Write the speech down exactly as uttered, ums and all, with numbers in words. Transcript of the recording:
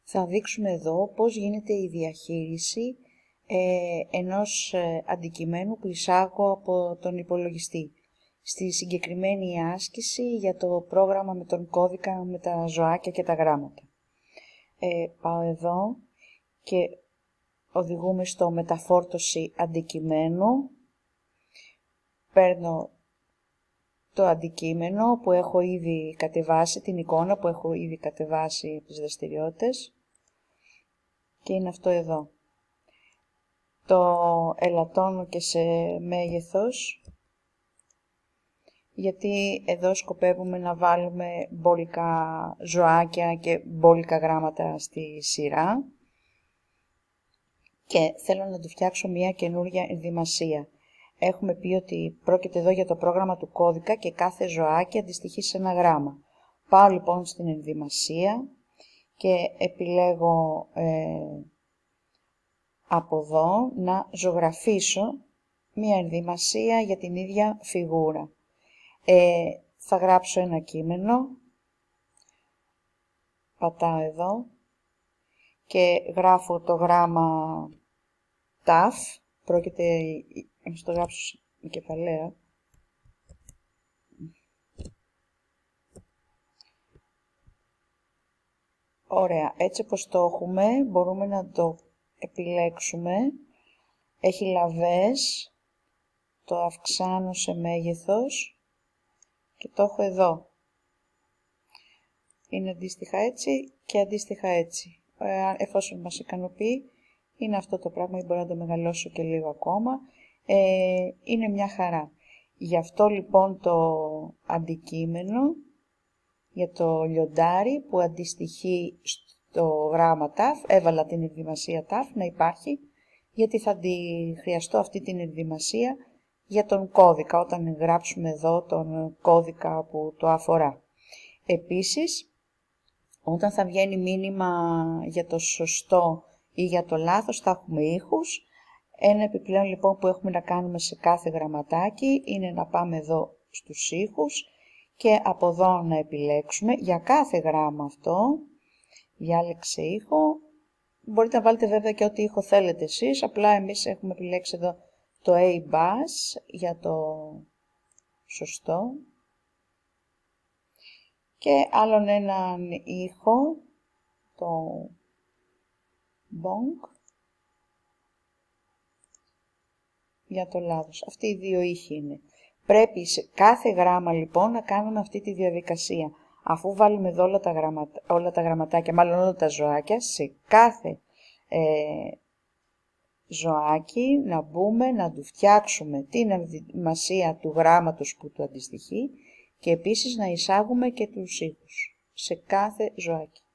Θα δείξουμε εδώ πώς γίνεται η διαχείριση ε, ενός ε, αντικειμένου που εισάγω από τον υπολογιστή. Στη συγκεκριμένη άσκηση για το πρόγραμμα με τον κώδικα με τα ζωάκια και τα γράμματα. Ε, πάω εδώ και οδηγούμε στο μεταφόρτωση αντικειμένου. Παίρνω το αντικείμενο που έχω ήδη κατεβάσει, την εικόνα που έχω ήδη κατεβάσει από τις δραστηριότητες και είναι αυτό εδώ. Το ελαττώνω και σε μέγεθος, γιατί εδώ σκοπεύουμε να βάλουμε μπόλικα ζωάκια και μπόλικα γράμματα στη σειρά και θέλω να του φτιάξω μια καινούργια ενδυμασία. Έχουμε πει ότι πρόκειται εδώ για το πρόγραμμα του κώδικα και κάθε ζωάκι αντιστοιχεί σε ένα γράμμα. Πάω λοιπόν στην ενδυμασία και επιλέγω ε, από εδώ να ζωγραφίσω μια ενδυμασία για την ίδια φιγούρα. Ε, θα γράψω ένα κείμενο, πατάω εδώ και γράφω το γράμμα ταφ, πρόκειται να το γράψω με κεφαλαία. Ωραία, έτσι όπως το έχουμε μπορούμε να το επιλέξουμε. Έχει λαβές, το αυξάνω σε μέγεθος και το έχω εδώ. Είναι αντίστοιχα έτσι και αντίστοιχα έτσι. Εφόσον μας ικανοποιεί, είναι αυτό το πράγμα ή μπορώ να το μεγαλώσω και λίγο ακόμα. Ε, είναι μια χαρά. Γι' αυτό λοιπόν το αντικείμενο για το λιοντάρι που αντιστοιχεί στο γράμμα ταφ, έβαλα την ενδυμασία ταφ να υπάρχει, γιατί θα τη χρειαστώ αυτή την ενδυμασία για τον κώδικα, όταν γράψουμε εδώ τον κώδικα που το αφορά. Επίσης, όταν θα βγαίνει μήνυμα για το σωστό ή για το λάθος, θα έχουμε ήχους. Ένα επιπλέον λοιπόν που έχουμε να κάνουμε σε κάθε γραμματάκι είναι να πάμε εδώ στους ήχους και από εδώ να επιλέξουμε για κάθε γράμμα αυτό. Διάλεξε ήχο. Μπορείτε να βάλετε βέβαια και ό,τι ήχο θέλετε εσείς, απλά εμείς έχουμε επιλέξει εδώ το A-Bass για το σωστό. Και άλλον έναν ήχο, το Bonk, για το λάθος. Αυτοί οι δύο ήχοι είναι. Πρέπει σε κάθε γράμμα λοιπόν να κάνουμε αυτή τη διαδικασία. Αφού βάλουμε εδώ όλα τα, γραμματα, όλα τα γραμματάκια, μάλλον όλα τα ζωάκια, σε κάθε ε, ζωάκι να μπούμε, να του φτιάξουμε την ενδυμασία του γράμματος που του αντιστοιχεί και επίσης να εισάγουμε και τους ήχους σε κάθε ζωάκι.